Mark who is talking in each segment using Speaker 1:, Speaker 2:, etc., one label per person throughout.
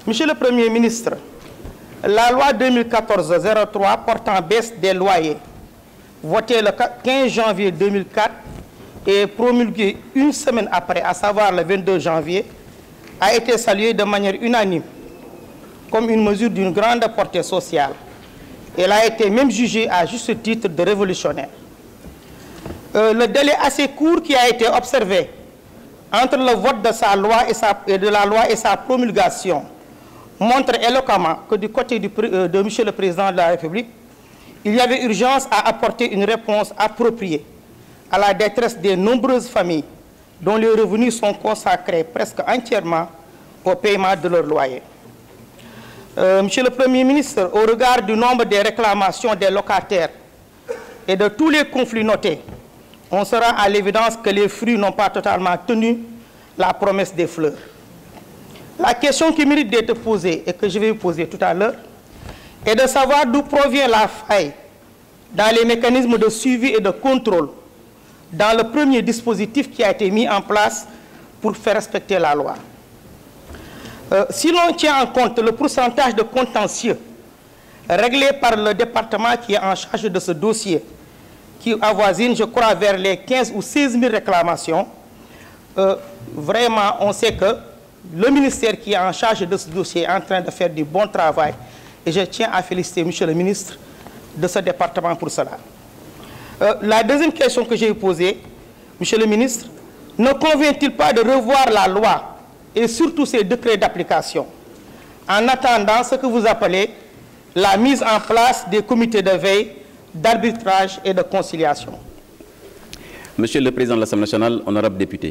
Speaker 1: Monsieur le Premier ministre, la loi 2014-03 portant baisse des loyers, votée le 15 janvier 2004 et promulguée une semaine après, à savoir le 22 janvier, a été saluée de manière unanime comme une mesure d'une grande portée sociale. Elle a été même jugée à juste titre de révolutionnaire. Le délai assez court qui a été observé entre le vote de sa loi de la loi et sa promulgation montre éloquemment que du côté de M. le Président de la République, il y avait urgence à apporter une réponse appropriée à la détresse des nombreuses familles dont les revenus sont consacrés presque entièrement au paiement de leur loyer. Monsieur le Premier ministre, au regard du nombre des réclamations des locataires et de tous les conflits notés, on se rend à l'évidence que les fruits n'ont pas totalement tenu la promesse des fleurs. La question qui mérite d'être posée et que je vais vous poser tout à l'heure est de savoir d'où provient la faille dans les mécanismes de suivi et de contrôle dans le premier dispositif qui a été mis en place pour faire respecter la loi. Si l'on tient en compte le pourcentage de contentieux réglé par le département qui est en charge de ce dossier, qui avoisine, je crois, vers les 15 ou 16 000 réclamations, vraiment, on sait que le ministère qui est en charge de ce dossier est en train de faire du bon travail. Et je tiens à féliciter M. le ministre de ce département pour cela. La deuxième question que j'ai posée, M. le ministre, ne convient-il pas de revoir la loi et surtout ses décrets d'application, en attendant ce que vous appelez la mise en place des comités de veille, d'arbitrage et de conciliation?
Speaker 2: Monsieur le Président de l'Assemblée nationale, honorable député,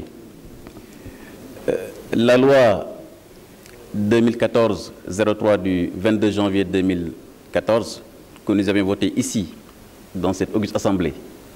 Speaker 2: la loi 2014-03 du 22 janvier 2014, que nous avions votée ici, dans cette auguste assemblée,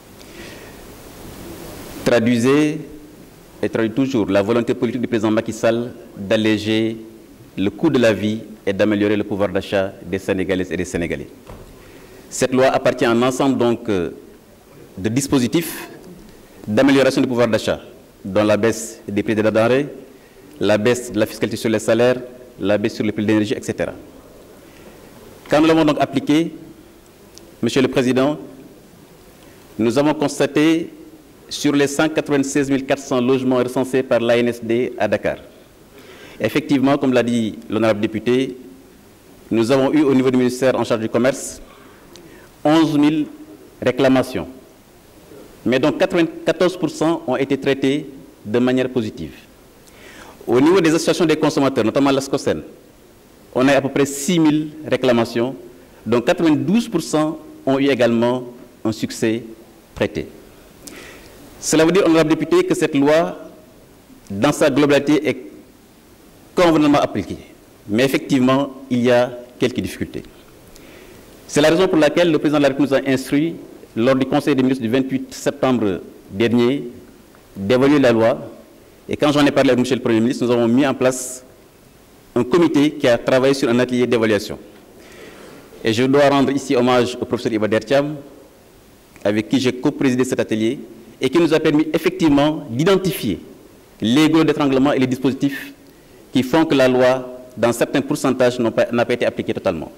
Speaker 2: traduisait et traduit toujours la volonté politique du président Macky Sall d'alléger le coût de la vie et d'améliorer le pouvoir d'achat des Sénégalaises et des Sénégalais. Cette loi appartient à un ensemble donc de dispositifs d'amélioration du pouvoir d'achat, dont la baisse des prix de la denrée, la baisse de la fiscalité sur les salaires, la baisse sur les prix de l'énergie, etc. Quand nous l'avons donc appliqué, Monsieur le Président, nous avons constaté sur les 196 400 logements recensés par l'ANSD à Dakar. Effectivement, comme l'a dit l'honorable député, nous avons eu au niveau du ministère en charge du commerce 11 000 réclamations. Mais donc 94% ont été traités de manière positive. Au niveau des associations des consommateurs, notamment la SCOSEN, on a à peu près 6 000 réclamations, dont 92% ont eu également un succès traité. Cela veut dire, honorable député, que cette loi, dans sa globalité, est convenablement appliquée. Mais effectivement, il y a quelques difficultés. C'est la raison pour laquelle le président de la République nous a instruit, lors du Conseil des ministres du 28 septembre dernier, d'évaluer la loi. Et quand j'en ai parlé avec M. le Premier ministre, nous avons mis en place un comité qui a travaillé sur un atelier d'évaluation. Et je dois rendre ici hommage au professeur Iba Der Thiam, avec qui j'ai co-présidé cet atelier, et qui nous a permis effectivement d'identifier les gros d'étranglement et les dispositifs qui font que la loi, dans certains pourcentages, n'a pas été appliquée totalement.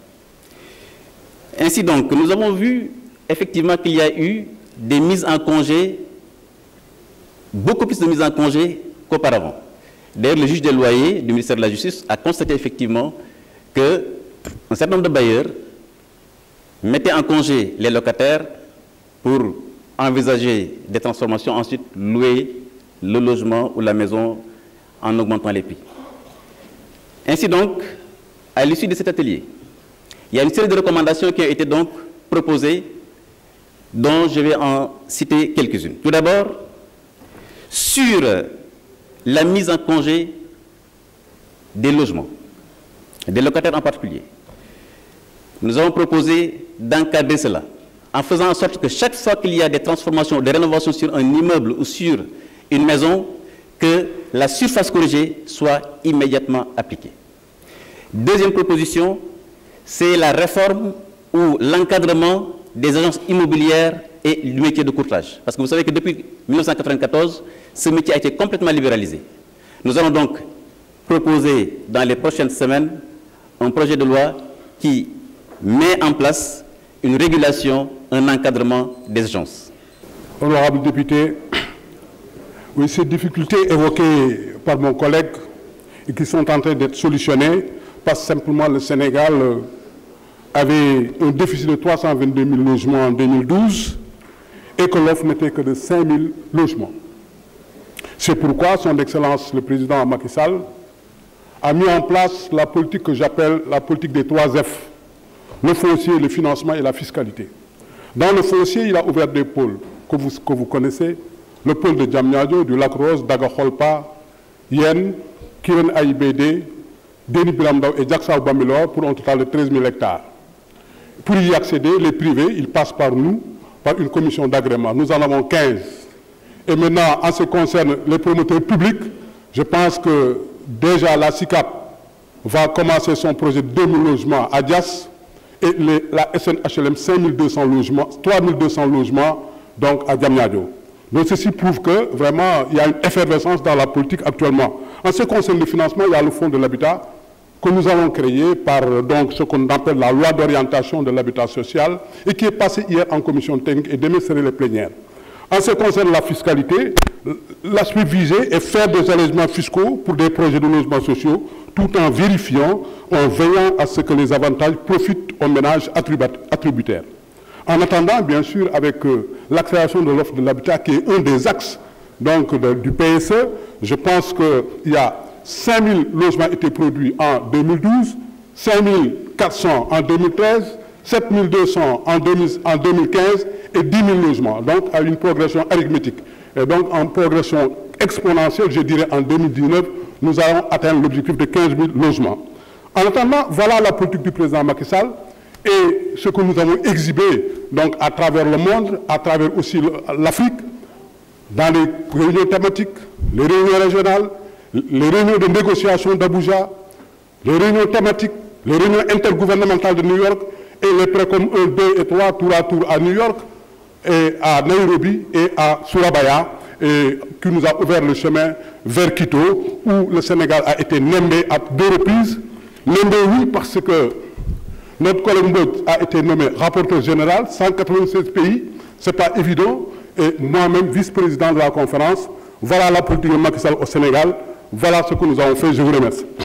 Speaker 2: Ainsi donc, nous avons vu effectivement qu'il y a eu des mises en congé, beaucoup plus de mises en congé qu'auparavant. D'ailleurs, le juge des loyers du ministère de la Justice a constaté effectivement qu'un certain nombre de bailleurs mettaient en congé les locataires pour envisager des transformations, ensuite louer le logement ou la maison en augmentant les prix. Ainsi donc, à l'issue de cet atelier, il y a une série de recommandations qui ont été donc proposées, dont je vais en citer quelques-unes. Tout d'abord, sur la mise en congé des logements, des locataires en particulier, nous avons proposé d'encadrer cela, en faisant en sorte que chaque fois qu'il y a des transformations, des rénovations sur un immeuble ou sur une maison, que la surface corrigée soit immédiatement appliquée. Deuxième proposition, c'est la réforme ou l'encadrement des agences immobilières et du métier de courtage. Parce que vous savez que depuis 1994, ce métier a été complètement libéralisé. Nous allons donc proposer dans les prochaines semaines un projet de loi qui met en place une régulation, un encadrement des agences.
Speaker 3: Honorables députés, oui, ces difficultés évoquées par mon collègue et qui sont en train d'être solutionnées parce que simplement le Sénégal avait un déficit de 322 000 logements en 2012 et que l'offre n'était que de 5 000 logements. C'est pourquoi son Excellence le Président Macky Sall a mis en place la politique que j'appelle la politique des 3 F, le foncier, le financement et la fiscalité. Dans le foncier, il a ouvert des pôles que vous connaissez, le pôle de Diamniadio, du Lac Rose, d'Agakholpa, Yen, Kiren AIBD, Denis Biramdao et Diaksao Bambilor pour un total de 13 000 hectares. Pour y accéder, les privés, ils passent par nous, par une commission d'agrément. Nous en avons 15. Et maintenant, en ce qui concerne les promoteurs publics, je pense que déjà la SICAP va commencer son projet de 2000 logements à Dias et la SNHLM 5200 logements, 3200 logements donc à Diamniadio. Donc ceci prouve que vraiment il y a une effervescence dans la politique actuellement. En ce qui concerne le financement, il y a le fonds de l'habitat que nous avons créé par donc, ce qu'on appelle la loi d'orientation de l'habitat social et qui est passé hier en commission technique et demain serait les plénières. En ce qui concerne la fiscalité, l'aspect visé est faire des allégements fiscaux pour des projets de logements sociaux tout en vérifiant, en veillant à ce que les avantages profitent aux ménages attributaires. En attendant, bien sûr, avec la création de l'offre de l'habitat qui est un des axes donc, du PSE, je pense qu'il y a 5 000 logements été produits en 2012, 5 400 en 2013, 7 200 en 2015 et 10 000 logements, donc à une progression arithmétique. Et donc en progression exponentielle, je dirais en 2019, nous allons atteindre l'objectif de 15 000 logements. En attendant, voilà la politique du président Macky Sall et ce que nous avons exhibé donc, à travers le monde, à travers aussi l'Afrique, dans les réunions thématiques, les réunions régionales, les réunions de négociation d'Abuja, les réunions thématiques, les réunions intergouvernementales de New York et les précoms 1, 2 et 3 tour à tour à New York, et à Nairobi et à Surabaya, et qui nous a ouvert le chemin vers Quito, où le Sénégal a été nommé à 2 reprises. Nommé, oui, parce que notre collègue Mbodj a été nommé rapporteur général, 196 pays, ce n'est pas évident, et moi-même vice-président de la conférence. Voilà la politique de Macky Sall au Sénégal, voilà ce que nous avons fait, je vous remercie.